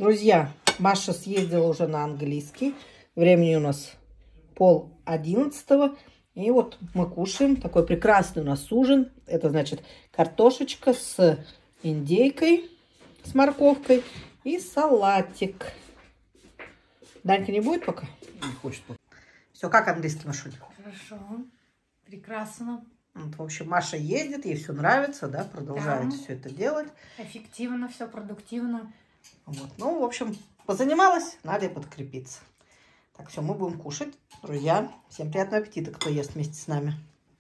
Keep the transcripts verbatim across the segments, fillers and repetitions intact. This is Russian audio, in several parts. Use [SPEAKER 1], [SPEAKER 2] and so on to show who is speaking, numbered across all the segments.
[SPEAKER 1] Друзья, Маша съездила уже на английский. Времени у нас пол одиннадцатого. И вот мы кушаем. Такой прекрасный у нас ужин. Это значит картошечка с индейкой, с морковкой и салатик. Данька не будет пока?
[SPEAKER 2] Не хочет.
[SPEAKER 1] Все, как английский, Машуль?
[SPEAKER 3] Хорошо. Прекрасно.
[SPEAKER 1] Вот, в общем, Маша ездит, ей все нравится, да, продолжает
[SPEAKER 3] Да.
[SPEAKER 1] все это делать.
[SPEAKER 3] Эффективно, все продуктивно.
[SPEAKER 1] Вот. Ну, в общем, позанималась, надо и подкрепиться. Так, все, мы будем кушать. Друзья, всем приятного аппетита, кто ест вместе с нами.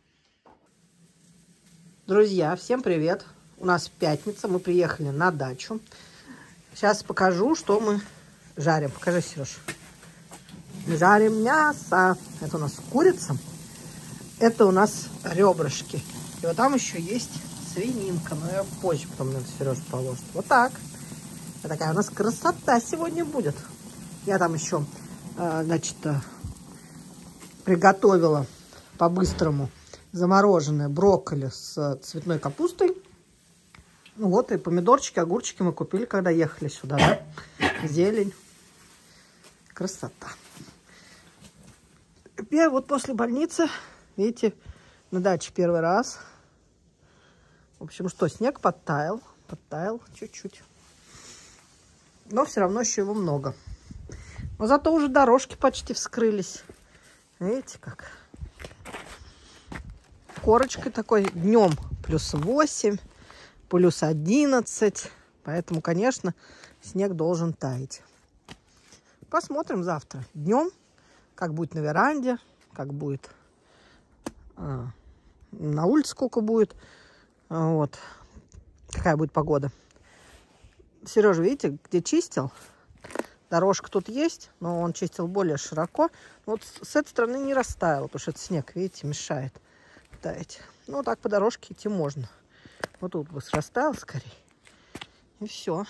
[SPEAKER 1] Друзья, всем привет. У нас пятница, мы приехали на дачу. Сейчас покажу, что мы жарим. Покажи, Сереж. Мы жарим мясо. Это у нас курица. Это у нас ребрышки. И вот там еще есть свининка. Но я позже потом, наверное, Сережа положит. Вот так. Вот такая у нас красота сегодня будет. Я там еще, значит, приготовила по-быстрому замороженное брокколи с цветной капустой. Ну вот, и помидорчики, огурчики мы купили, когда ехали сюда, да? Зелень. Красота. Теперь вот после больницы, видите, на даче первый раз. В общем, что, снег подтаял. Подтаял чуть-чуть. Но все равно еще его много. Но зато уже дорожки почти вскрылись. Видите, как? Корочкой такой днем плюс восемь, плюс одиннадцать. Поэтому, конечно, снег должен таять. Посмотрим завтра днем, как будет на веранде, как будет а, на улице, сколько будет. А, вот. Какая будет погода. Сережа, видите, где чистил? Дорожка тут есть, но он чистил более широко. Вот с этой стороны не растаял, потому что это снег, видите, мешает таять. Ну, так по дорожке идти можно. Вот тут бы растаял скорее. И все.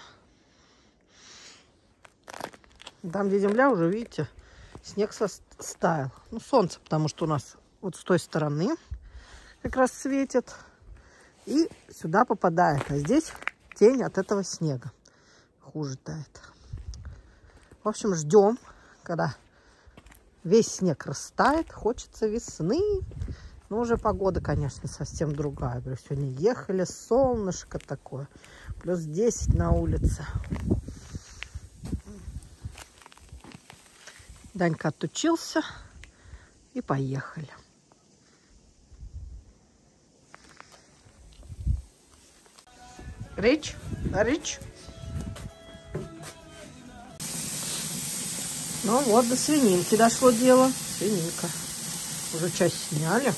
[SPEAKER 1] Там, где земля, уже, видите, снег стаял. Ну, солнце, потому что у нас вот с той стороны как раз светит. И сюда попадает. А здесь тень от этого снега. Хуже тает. В общем, ждем, когда весь снег растает. Хочется весны. Но уже погода, конечно, совсем другая. Говорю, сегодня ехали, солнышко такое. Плюс десять на улице. Данька отучился. И поехали. Рич, Рич. Ну вот, до свининки дошло дело. Свининка. Уже часть сняли.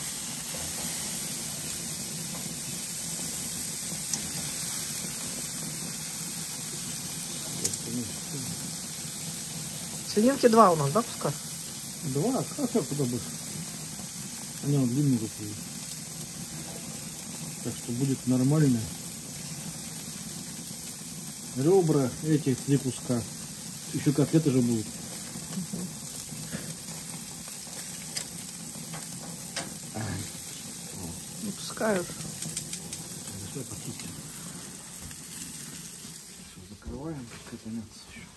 [SPEAKER 1] Свининки два у нас, да, пускай?
[SPEAKER 2] Два? Как я куда больше? Они вот длинные такие. Так что будет нормально. Ребра, эти три куска. Еще котлеты же будут.
[SPEAKER 1] Угу. Не пускают.
[SPEAKER 2] Давай почистим. Все, закрываем, пускай томятся еще.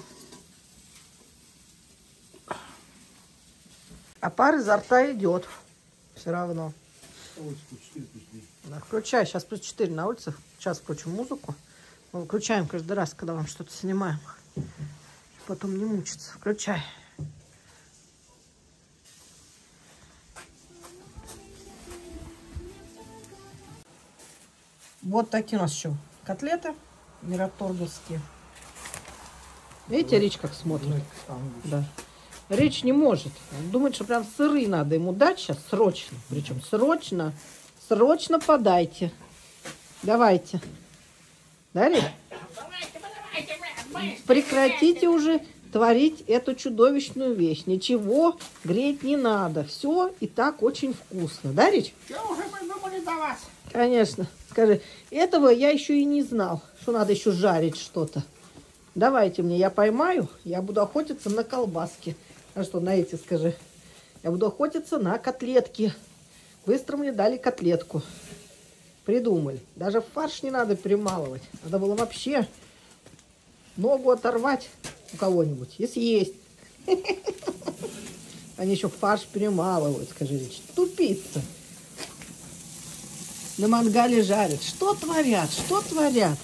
[SPEAKER 1] А пар изо рта идет. Все равно.
[SPEAKER 2] четыре плюс три.
[SPEAKER 1] Да, включай. Сейчас плюс четыре на улице. Сейчас включим музыку. Мы выключаем каждый раз, когда вам что-то снимаем. Потом не мучиться. Включай. Вот такие у нас еще котлеты мираторговские. Видите, Рич как смотрит? Да. Рич не может. Он думает, что прям сырые надо ему дать сейчас срочно. Причем срочно. Срочно подайте. Давайте. Да, Рич? Прекратите уже творить эту чудовищную вещь. Ничего греть не надо. Все и так очень вкусно. Да, Рич?
[SPEAKER 2] Я уже придумали до вас.
[SPEAKER 1] Конечно. Скажи, этого я еще и не знал, что надо еще жарить что-то. Давайте мне, я поймаю, я буду охотиться на колбаски. А что, на эти скажи? Я буду охотиться на котлетки. Быстро мне дали котлетку. Придумали. Даже фарш не надо перемалывать. Надо было вообще ногу оторвать у кого-нибудь и съесть. Они еще фарш перемалывают, скажи, тупица. На мангале жарят. Что творят? Что творят?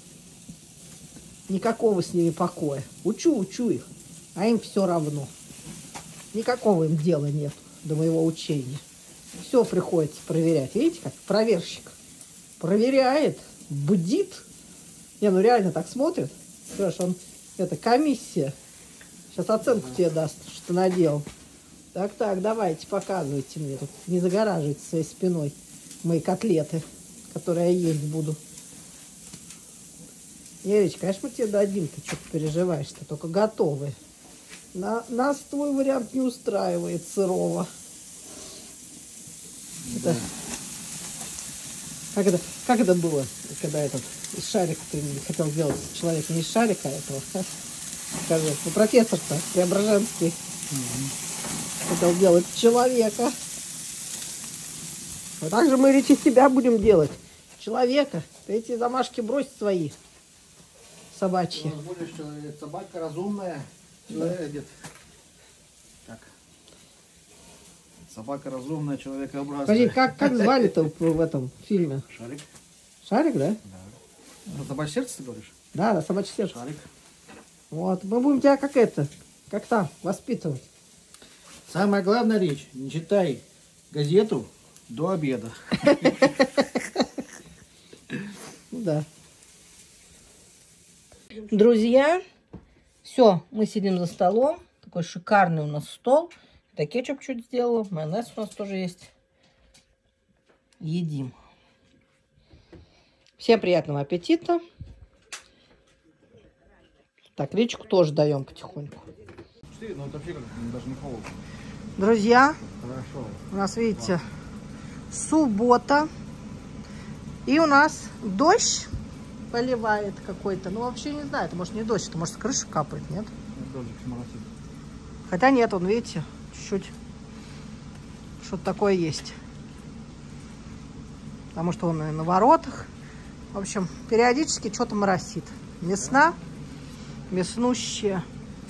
[SPEAKER 1] Никакого с ними покоя. Учу, учу их. А им все равно. Никакого им дела нет до моего учения. Все приходится проверять. Видите, как проверщик проверяет, бдит. Не, ну реально так смотрит. Слышь, он, это комиссия. Сейчас оценку тебе даст, что ты наделал. Так, так, давайте, показывайте мне. Тут не загораживайте своей спиной мои котлеты, которые я есть буду. Ерич, конечно, мы тебе дадим, ты что-то переживаешь-то, только готовые. На, нас твой вариант не устраивает сырого. Это, как, это, как это было, когда этот из шарика ты хотел сделать человека, не из шарика этого? Скажи, ну профессор-то Преображенский mm-hmm. хотел делать человека. А так же мы, Речь, из тебя будем делать человека. Ты эти замашки брось свои собачьи.
[SPEAKER 2] Ты будешь человек, собака разумная. Человек, так. Собака разумная, человекообразная.
[SPEAKER 1] Смотри, как, как звали-то в этом фильме?
[SPEAKER 2] Шарик.
[SPEAKER 1] Шарик, да?
[SPEAKER 2] Да. Собачье сердце, ты говоришь?
[SPEAKER 1] Да, да, собачье сердце.
[SPEAKER 2] Шарик.
[SPEAKER 1] Вот, мы будем тебя как это, как там, воспитывать.
[SPEAKER 2] Самая главная речь, не читай газету до обеда.
[SPEAKER 1] Да. Друзья, все, мы сидим за столом. Такой шикарный у нас стол. Это кетчуп чуть сделала, майонез у нас тоже есть. Едим. Всем приятного аппетита. Так, речку тоже даем потихоньку.
[SPEAKER 2] Ну, это фиг, даже не холодно.
[SPEAKER 1] Друзья,
[SPEAKER 2] хорошо.
[SPEAKER 1] У нас, видите, суббота. И у нас дождь поливает какой-то. Ну, вообще не знаю, это может не дождь, это может с крыши капает, нет?
[SPEAKER 2] Дождик сморозит.
[SPEAKER 1] Хотя нет, он, видите, чуть-чуть что-то такое есть. Потому что он и на воротах. В общем, периодически что-то моросит. Весна, веснущая.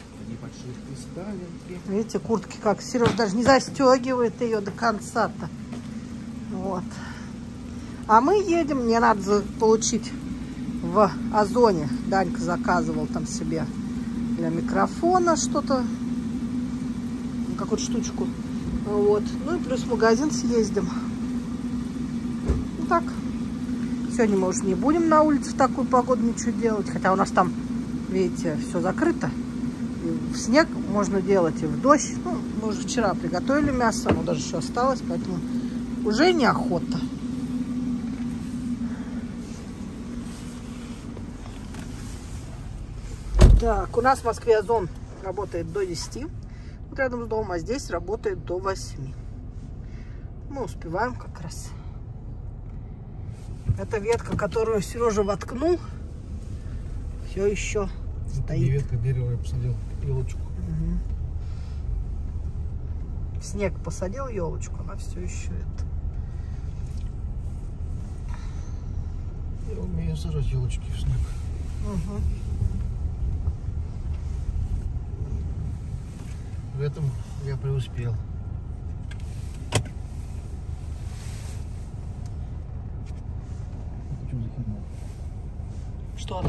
[SPEAKER 1] Видите, куртки как. Сереж даже не застегивает ее до конца-то. Вот. А мы едем, мне надо получить в Озоне. Данька заказывал там себе для микрофона что-то, какую-то штучку. Вот. Ну и плюс в магазин съездим. Ну так. Сегодня мы уже не будем на улице в такую погоду ничего делать. Хотя у нас там, видите, все закрыто. И в снег можно делать, и в дождь. Ну, мы уже вчера приготовили мясо, оно даже еще осталось, поэтому уже неохота. Так, у нас в Москве Озон работает до десяти, вот рядом с домом, а здесь работает до восьми. Мы успеваем как раз. Эта ветка, которую Сережа воткнул, все еще стоит.
[SPEAKER 2] Ветка дерева я посадил, елочку.
[SPEAKER 1] Угу. В снег посадил елочку, она все еще это.
[SPEAKER 2] Я умею сажать елочки в снег.
[SPEAKER 1] Угу.
[SPEAKER 2] В этом я преуспел.
[SPEAKER 1] Что?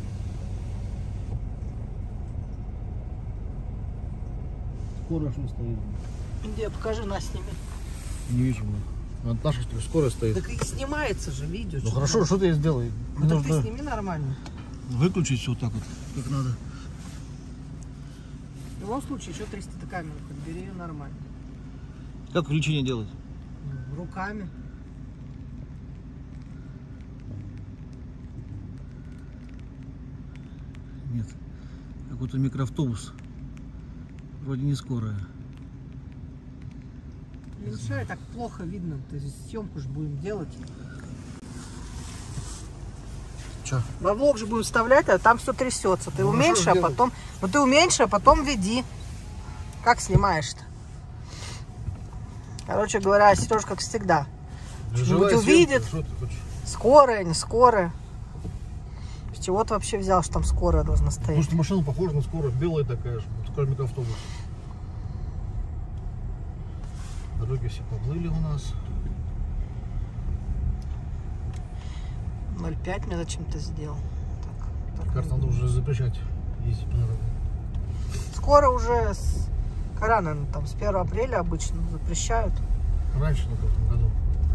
[SPEAKER 2] Скоро что стоит?
[SPEAKER 1] Где? Покажи, на сними.
[SPEAKER 2] Не вижу. А Наша что ли скоро стоит?
[SPEAKER 1] Так и снимается же видео.
[SPEAKER 2] Ну хорошо, надо? Что ты сделай?
[SPEAKER 1] Ну, так ты сними нормально.
[SPEAKER 2] Выключить все вот так вот, как надо.
[SPEAKER 1] В любом случае, еще трясти-то камеру, хоть бери ее нормально.
[SPEAKER 2] Как включение делать?
[SPEAKER 1] Руками.
[SPEAKER 2] Нет. Какой-то микроавтобус. Вроде не скорая.
[SPEAKER 1] Не мешай, так плохо видно. То есть съемку же будем делать.
[SPEAKER 2] Че?
[SPEAKER 1] Во влог же будем вставлять, а там все трясется. Ты
[SPEAKER 2] ну,
[SPEAKER 1] уменьши, а потом. Ну ты уменьши, а потом веди. Как снимаешь-то? Короче говоря, Сережа, как всегда. Что-нибудь увидит. Скорая, не скорая. чего ты вообще взял, что там скорая должна стоять?
[SPEAKER 2] Потому что машина похожа на скорую, белая такая же, вот, кроме автобуса. Дороги все поплыли у нас.
[SPEAKER 1] ноль пять мне зачем-то сделал. Так, так
[SPEAKER 2] Кажется, надо уже запрещать ездить по дорогам.
[SPEAKER 1] скоро уже, с... когда, наверное, там с первого апреля обычно запрещают.
[SPEAKER 2] Раньше, на в году.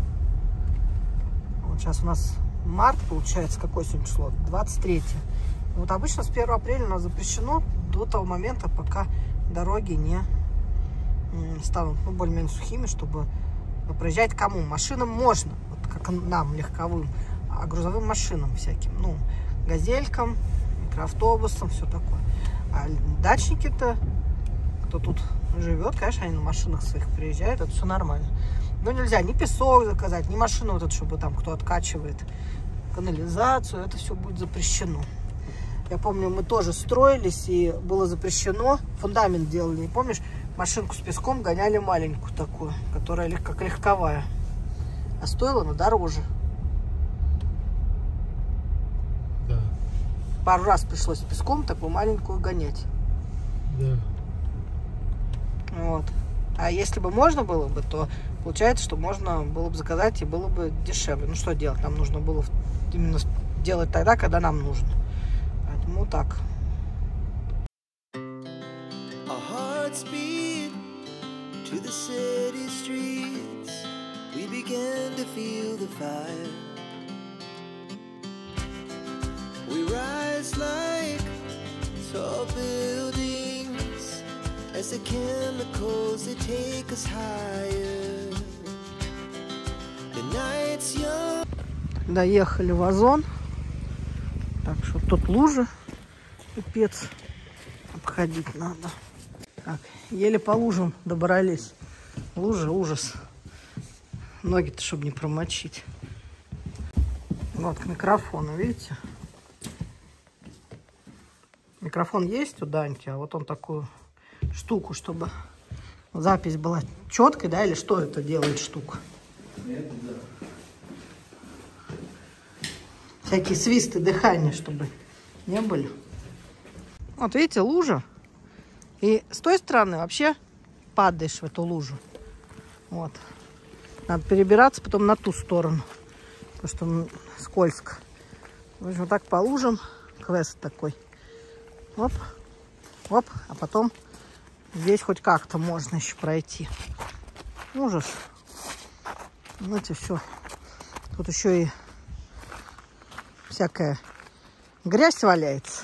[SPEAKER 1] Вот сейчас у нас март, получается, какое сегодня число? двадцать третье. Вот обычно с первого апреля у нас запрещено до того момента, пока дороги не станут, ну, более-менее сухими, чтобы проезжать кому? Машинам можно, вот как нам, легковым, а грузовым машинам всяким, ну, газелькам, микроавтобусам, все такое. А дачники-то, кто тут живет, конечно, они на машинах своих приезжают, это все нормально. Но нельзя ни песок заказать, ни машину вот эту, чтобы там кто откачивает канализацию, это все будет запрещено. Я помню, мы тоже строились, и было запрещено, фундамент делали, помнишь, машинку с песком гоняли маленькую такую, которая как легковая, а стоила она дороже.
[SPEAKER 2] Да.
[SPEAKER 1] Пару раз пришлось с песком такую маленькую гонять.
[SPEAKER 2] Да.
[SPEAKER 1] Вот. А если бы можно было бы, то получается, что можно было бы заказать и было бы дешевле. Ну что делать? Нам нужно было именно делать тогда, когда нам нужно. Поэтому так.
[SPEAKER 4] To the city streets, we began to feel the fire. We rise like tall buildings as the chemicals that take us higher. The night's young.
[SPEAKER 1] Доехали в Озон. Так что тут лужи. Пипец. Обходить надо. Так, еле по лужам добрались. Лужа ужас. Ноги-то, чтобы не промочить. Вот к микрофону, видите? Микрофон есть у Даньки, а вот он такую штуку, чтобы запись была четкой, да, или что это делает штука? Это да. Всякие свисты дыхания, чтобы не были. Вот видите, лужа. И с той стороны вообще падаешь в эту лужу. Вот. Надо перебираться потом на ту сторону. Потому что скользко. В общем, вот так по лужам. Квест такой. Оп. Оп. А потом здесь хоть как-то можно еще пройти. Ужас. Знаете, все. Тут еще и всякая грязь валяется.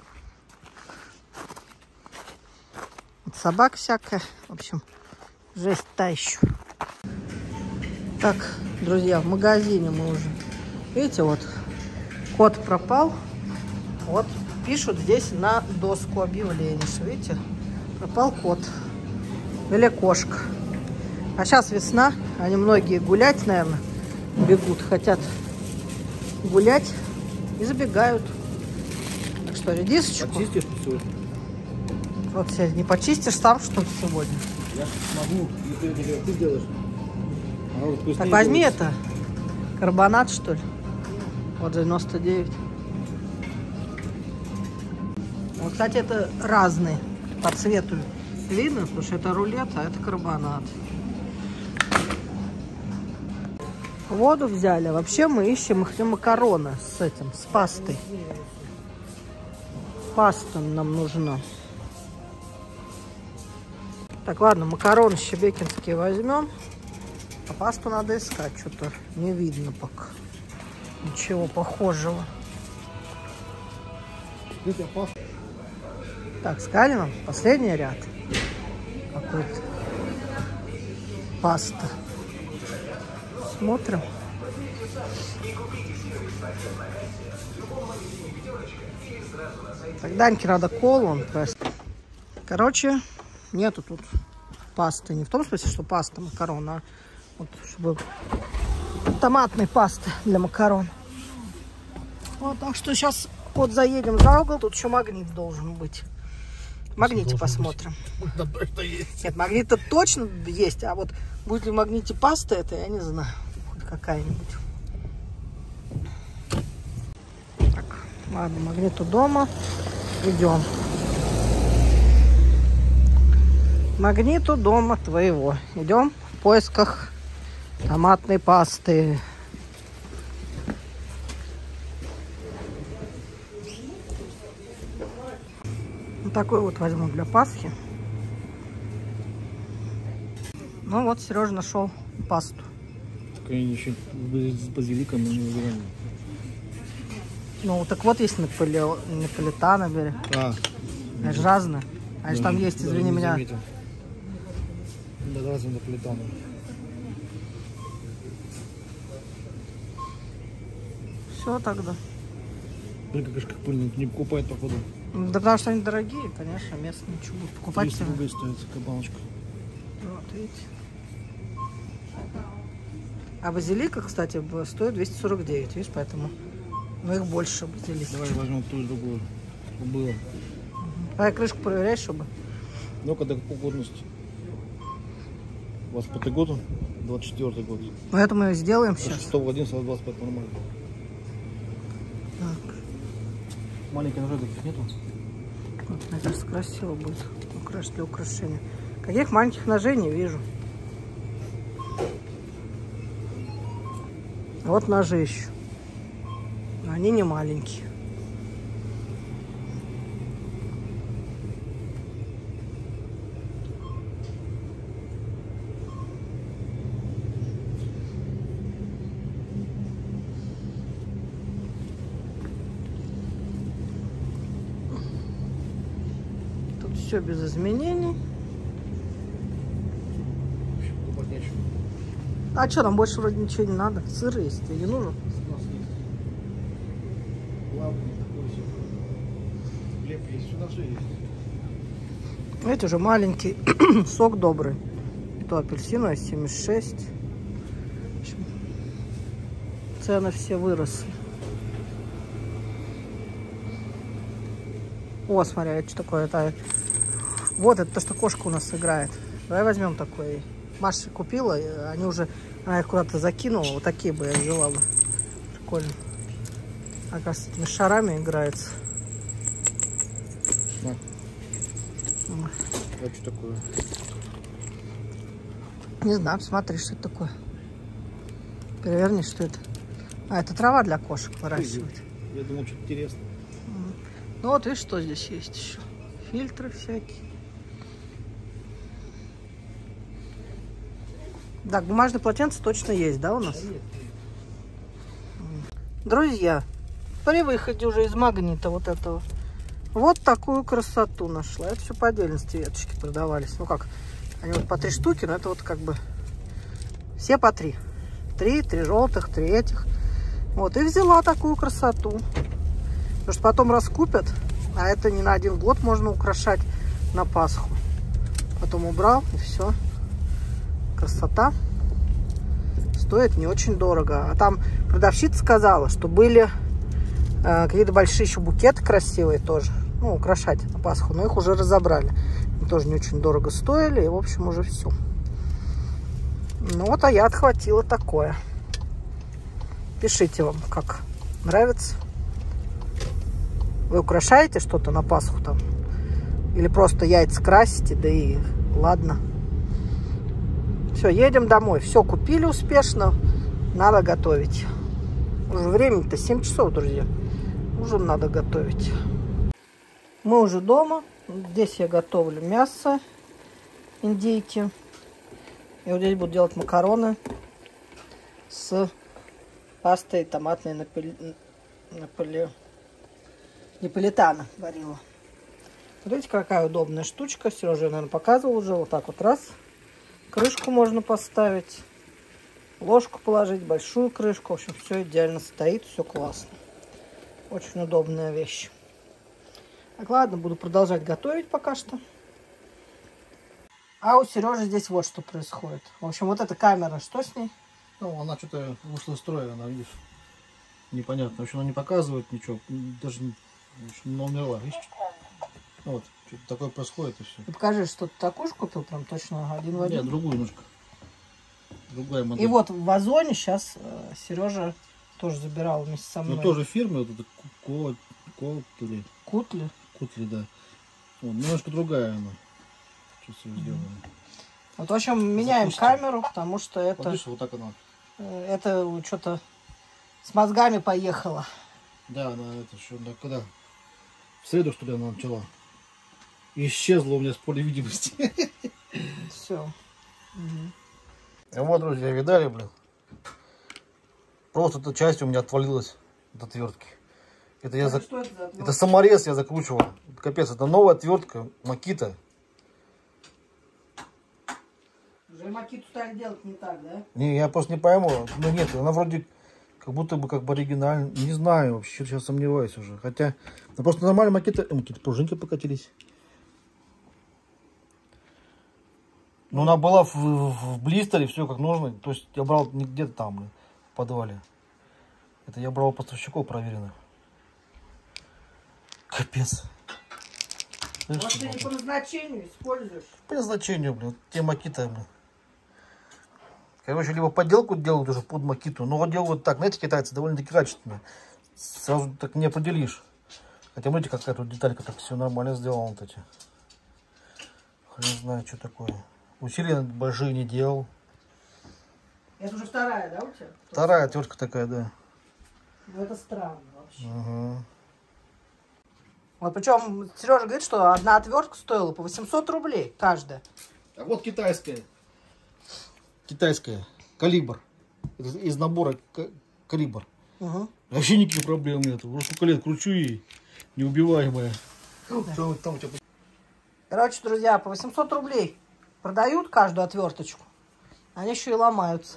[SPEAKER 1] Собак всякая. В общем, жесть та еще. Так, друзья, в магазине мы уже. Видите, вот кот пропал. Вот пишут здесь на доску объявлений. Видите, пропал кот. Или кошка. А сейчас весна. Они многие гулять, наверное, бегут. Хотят гулять и забегают. Так что редисочку.
[SPEAKER 2] Почистишь все.
[SPEAKER 1] Вот себе не почистишь сам, что ли, сегодня?
[SPEAKER 2] Я могу, если ты делаешь. А вот
[SPEAKER 1] так возьми делаешь. Это, карбонат, что ли? Вот девяносто девять. Вот, кстати, это разные по цвету видно, потому что это рулет, а это карбонат. Воду взяли. Вообще мы ищем их макароны с этим, с пастой. Паста нам нужна. Так, ладно, макароны щебекинские возьмем. А пасту надо искать. Что-то не видно пока. Ничего похожего. Так, сказали нам последний ряд. Какой-то паста. Смотрим. Так, Даньке надо колу, он просит. Короче, нету тут пасты. Не в том смысле, что паста макарон, а вот чтобы томатной пасты для макарон. Вот, так что сейчас вот заедем за угол. Тут еще магнит должен быть. В магните посмотрим. Нет, магнит-то точно есть, а вот будет ли в магните паста, это я не знаю. Хоть какая-нибудь. Так, Ладно, Магниту дома. Идем. Магниту дома твоего. Идем в поисках томатной пасты. Вот такой вот возьму для Пасхи. Ну вот, Сережа нашел пасту.
[SPEAKER 2] Так они еще с базиликом не выбирали.
[SPEAKER 1] Ну, так вот есть наполе... наполитана, бери.
[SPEAKER 2] А.
[SPEAKER 1] Это же разное. А если там есть, извини меня.
[SPEAKER 2] Заметил. Да, разные наполитаны.
[SPEAKER 1] Все тогда.
[SPEAKER 2] Блин, как как пыльно, не покупают, походу.
[SPEAKER 1] Да потому что они дорогие, конечно, местные. Ничего будут покупать
[SPEAKER 2] триста
[SPEAKER 1] себе.
[SPEAKER 2] рублей стоит кабаночка.
[SPEAKER 1] Вот, видите. А базилика, кстати, стоит двести сорок девять, видишь, поэтому... Но их больше базилики.
[SPEAKER 2] Давай возьмем ту и другую. Было.
[SPEAKER 1] Давай крышку проверяй, чтобы...
[SPEAKER 2] Ну, когда по годности. двадцать пятый год, двадцать четвёртый год.
[SPEAKER 1] Поэтому мы сделаем сейчас.
[SPEAKER 2] шестого одиннадцатого двадцать пять нормально.
[SPEAKER 1] Так.
[SPEAKER 2] Маленьких ножей таких нету?
[SPEAKER 1] Вот, мне кажется, красиво будет украшать для украшения. Каких маленьких ножей не вижу. Вот ножи еще. Но они не маленькие. Тут все без изменений. А что, нам больше вроде ничего не надо? Сыр есть, тебе не нужен? Эти уже маленький. Сок добрый. То апельсиновый семьдесят шесть. В общем, цены все выросли. О, смотри, это что такое? Это... Вот, это то, что кошка у нас играет. Давай возьмем такой. Маша купила, они уже, она их куда-то закинула. Вот такие бы я взяла бы. Прикольно. Оказывается, этими шарами играется.
[SPEAKER 2] Да. А что такое?
[SPEAKER 1] Не знаю, смотри, что это такое. Переверни, что это. А, это трава для кошек выращивать.
[SPEAKER 2] Я думал, что-то интересно.
[SPEAKER 1] Ну вот, видишь, что здесь есть еще. Фильтры всякие. Так, бумажные полотенца точно есть, да, у нас? Друзья, при выходе уже из Магнита вот этого, вот такую красоту нашла. Это все по отдельности веточки продавались. Ну как, они вот по три штуки, но это вот как бы все по три. Три, три желтых, три этих. Вот, и взяла такую красоту. Потому что потом раскупят, а это не на один год можно украшать на Пасху. Потом убрал, и все. Красота. Стоит не очень дорого. А там продавщица сказала, что были э, какие-то большие еще букеты красивые тоже. Ну, украшать на Пасху. Но их уже разобрали. Они тоже не очень дорого стоили. И, в общем, уже все. Ну, вот, а я отхватила такое. Пишите вам, как нравится. Вы украшаете что-то на Пасху там? Или просто яйца красите, да и ладно. Все, едем домой. Все купили успешно. Надо готовить. Уже времени-то семь часов, друзья. Ужин надо готовить. Мы уже дома. Здесь я готовлю мясо индейки. И вот здесь буду делать макароны с пастой томатной наполи... наполи... наполитано варила. Вот видите, какая удобная штучка. Сережа, я, наверное, показывал уже. Вот так вот раз. Крышку можно поставить. Ложку положить, большую крышку. В общем, все идеально стоит, все классно. Очень удобная вещь. Так, ладно, буду продолжать готовить пока что. А у Сережи здесь вот что происходит. В общем, вот эта камера, что с ней?
[SPEAKER 2] Ну, она что-то вышла из строя, она, видишь, непонятно. В общем, она не показывает ничего, даже не умерла, видишь? Вот, что-то такое происходит и все.
[SPEAKER 1] Ты покажи, что ты такую же купил, прям точно один в один?
[SPEAKER 2] Нет, другую немножко. Другая модель.
[SPEAKER 1] И вот в Озоне сейчас э, Сережа тоже забирал вместе со мной.
[SPEAKER 2] Ну, тоже фирмы, вот это Ко, Котли.
[SPEAKER 1] Кутли.
[SPEAKER 2] Кутли, да. Вот, немножко другая она. Сейчас ее сделаем.
[SPEAKER 1] Вот, в общем, меняем
[SPEAKER 2] Запустим.
[SPEAKER 1] камеру, потому что это,
[SPEAKER 2] Вот видишь, вот так она.
[SPEAKER 1] э, это что-то с мозгами поехало.
[SPEAKER 2] Да, она это еще, да, когда? В среду, что ли, она начала. И исчезла у меня с поля видимости.
[SPEAKER 1] Все.
[SPEAKER 2] Вот, друзья, видали, блин? Просто эта часть у меня отвалилась от отвертки. Это я
[SPEAKER 1] А
[SPEAKER 2] за...
[SPEAKER 1] что это за отвертка?
[SPEAKER 2] Это саморез я закручивал. Капец, это новая отвертка Makita.
[SPEAKER 1] Уже макиту стали делать не так, да?
[SPEAKER 2] Не, я просто не пойму. Ну нет, она вроде как будто бы как бы оригинальная. Не знаю, вообще сейчас сомневаюсь уже. Хотя, ну просто нормально Makita. Э, Makita пружинки покатились. Но она была в, в, в блистере, все как нужно. То есть я брал не где-то там, блин, в подвале. Это я брал у поставщиков проверено. Капец.
[SPEAKER 1] Может, ты не по назначению используешь?
[SPEAKER 2] По назначению, блин. Те Makita, блин. Короче, либо подделку делают уже под Makita. Но вот делают так, знаете, китайцы довольно-таки качественно. Сразу так не определишь. Хотя, смотрите, какая тут деталька так все нормально сделала. Вот эти. Хрен знаю, что такое. Усилия большие не делал.
[SPEAKER 1] Это уже вторая, да, у тебя?
[SPEAKER 2] Вторая отвертка такая, да.
[SPEAKER 1] Ну, это странно вообще.
[SPEAKER 2] Угу.
[SPEAKER 1] Вот причем Сережа говорит, что одна отвертка стоила по восемьсот рублей каждая.
[SPEAKER 2] А вот китайская. Китайская. Калибр. Из, из набора калибр.
[SPEAKER 1] Угу.
[SPEAKER 2] Вообще никаких проблем нет. Уже сколько лет кручу ей. Неубиваемая.
[SPEAKER 1] Да.
[SPEAKER 2] Что там у тебя?
[SPEAKER 1] Короче, друзья, по восемьсот рублей продают каждую отверточку. Они еще и ломаются.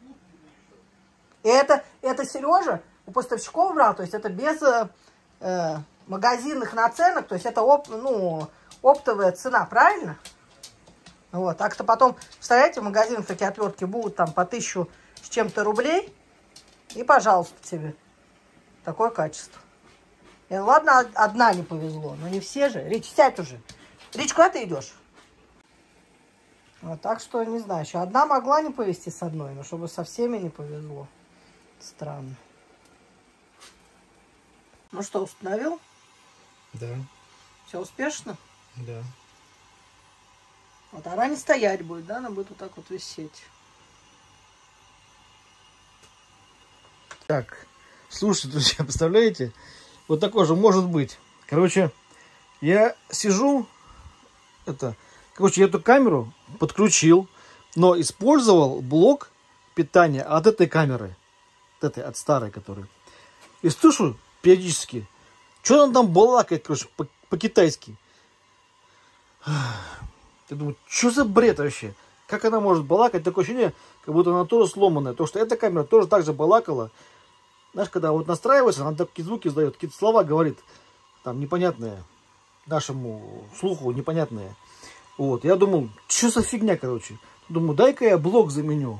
[SPEAKER 1] И это, это Сережа у поставщиков брал, то есть это без э, магазинных наценок, то есть это оп, ну, оптовая цена, правильно? Вот, так-то потом, представляете, в магазинах такие отвертки будут там по тысячу с чем-то рублей, и, пожалуйста, тебе такое качество. И, ладно, одна не повезло, но не все же. Рич, сядь уже. Рич, куда ты идешь? Вот, так что, не знаю, еще одна могла не повезти с одной, но чтобы со всеми не повезло. Странно. Ну что, установил?
[SPEAKER 2] Да.
[SPEAKER 1] Все успешно?
[SPEAKER 2] Да.
[SPEAKER 1] Вот, она не стоять будет, да? Она будет вот так вот висеть.
[SPEAKER 2] Так, слушайте, друзья, представляете? Вот такое же может быть. Короче, я сижу, это, короче, я эту камеру подключил, но использовал блок питания от этой камеры, от этой, от старой, которой. И слышу периодически, что он там балакает, короче, по- по-китайски. Я думаю, что за бред вообще? Как она может балакать? Такое ощущение, как будто она тоже сломанная. Потому что эта камера тоже так же балакала. Знаешь, когда вот настраивается, она такие звуки издает, какие-то слова говорит, там, непонятные, нашему слуху непонятные. Вот, я думал, что за фигня, короче. Думаю, дай-ка я блок заменю.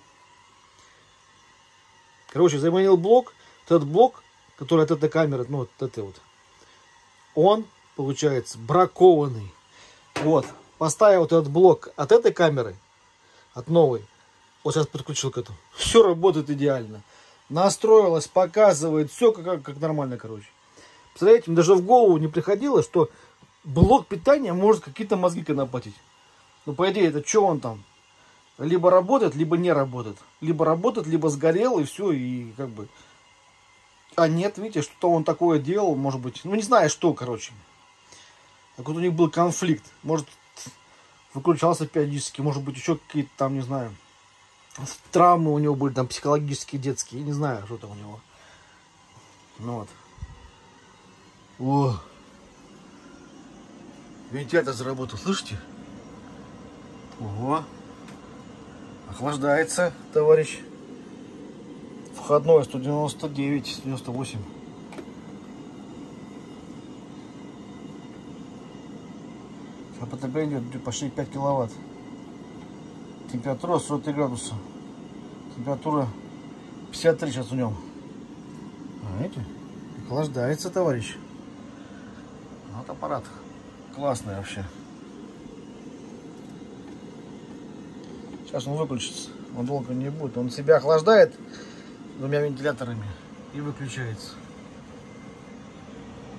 [SPEAKER 2] Короче, заменил блок. Этот блок, который от этой камеры, ну, вот этой вот, он, получается, бракованный. Вот, поставил вот этот блок от этой камеры, от новой. Вот сейчас подключил к этому. Все работает идеально. Настроилось, показывает, все как, как нормально, короче. Представляете, мне даже в голову не приходило, что блок питания может какие-то мозги конопатить. Ну, по идее, это что он там? Либо работает, либо не работает. Либо работает, либо сгорел, и все, и как бы... А нет, видите, что-то он такое делал, может быть, ну, не знаю, что, короче. Так вот у них был конфликт. Может, выключался периодически, может быть, еще какие-то там, не знаю... Травмы у него были, там, психологические, детские. Я не знаю, что там у него. Ну вот. О! Вентилятор заработал, слышите? Ого! Охлаждается, товарищ. Входной сто девяносто девять, сто девяносто восемь. Потребление идет почти пять киловатт. Температура сорок три градуса. Температура пятьдесят три сейчас в нем. А, видите? Охлаждается, товарищ. Вот аппарат. Классный вообще. Сейчас он выключится. Он долго не будет. Он себя охлаждает двумя вентиляторами и выключается.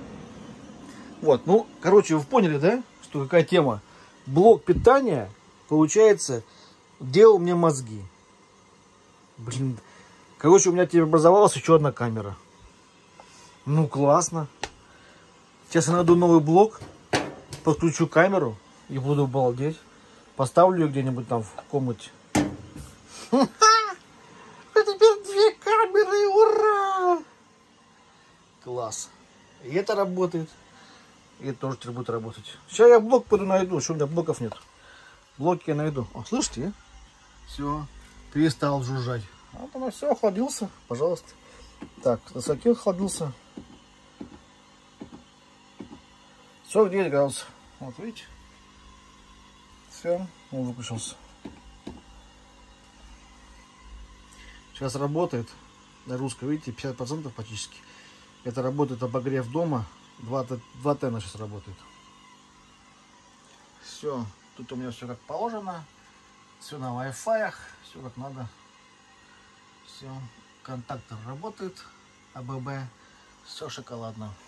[SPEAKER 2] Вот, ну, короче, вы поняли, да, что какая тема? Блок питания, получается, делал мне мозги. Блин, короче, у меня теперь образовалась еще одна камера. Ну, классно. Сейчас я найду новый блок, подключу камеру и буду балдеть. Поставлю ее где-нибудь там в комнате. Теперь две камеры, ура! Класс. И это работает. И это тоже теперь будет работать. Сейчас я блок пойду найду. Что у меня блоков нет? Блоки я найду. О, слышите? Все. Перестал жужжать. Вот оно все, охладился. Пожалуйста. Так, на высоке охладился. сорок девять градусов. Вот видите? Все, он выключился. Сейчас работает нагрузка, видите, пятьдесят процентов практически. Это работает обогрев дома. два тэ на сейчас работает. Все, тут у меня все как положено. Все на Wi-Fi, все как надо. Все, контактор работает, АББ, все шоколадно.